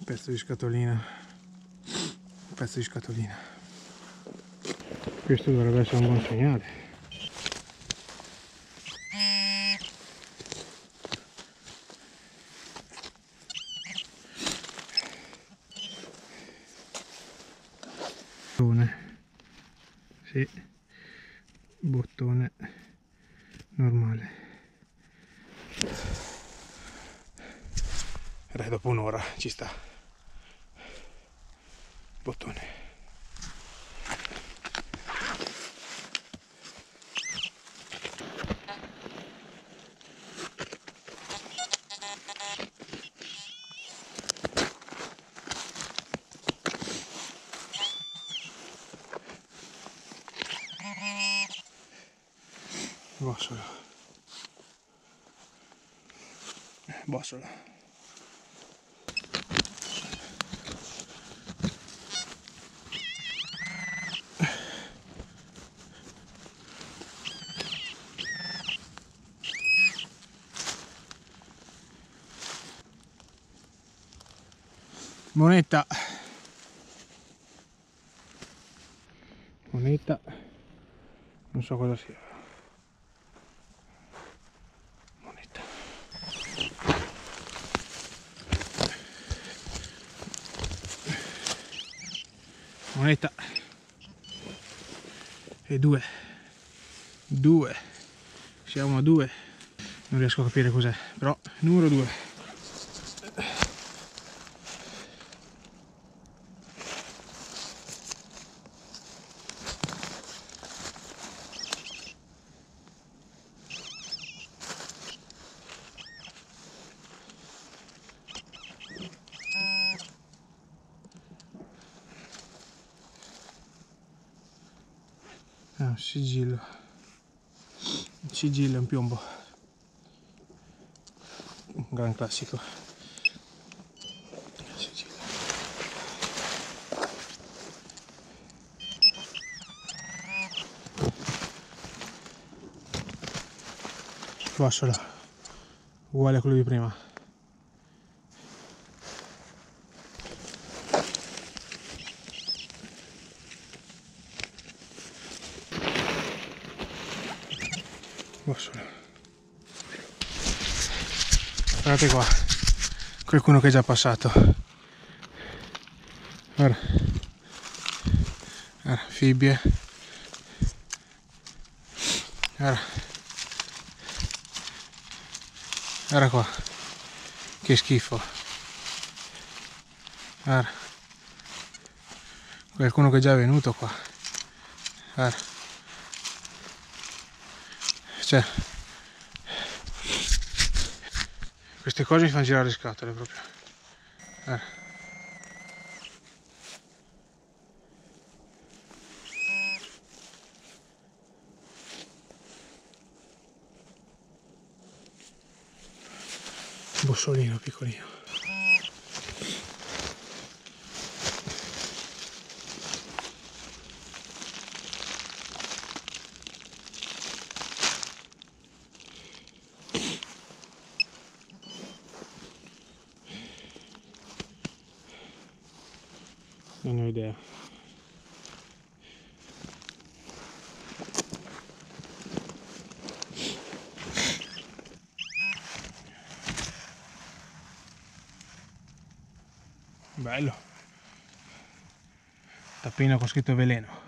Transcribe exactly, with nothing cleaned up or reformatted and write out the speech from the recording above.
Pezzo di scatolina, pezzo di scatolina. Questo dovrebbe essere un buon segnale. Bottone, sì, bottone normale. Dai, dopo un'ora ci sta. Bottone. Bossola. Bossola. Moneta. Moneta. Non so cosa sia. Moneta. Moneta. E due. Due. Siamo a due. Non riesco a capire cos'è, però numero due. È un sigillo, un sigillo, un piombo, un gran classico. Sigillo. Bossola, uguale a quello di prima. Bossola. Guardate qua, qualcuno che è già passato. Guarda, guarda, fibbie. Guarda. Guarda qua, che schifo. Guarda, qualcuno che è già venuto qua. Guarda. Cioè, queste cose mi fanno girare le scatole proprio. Guarda. Bossolino piccolino. Non ho idea. Bello. Tappino con scritto veleno.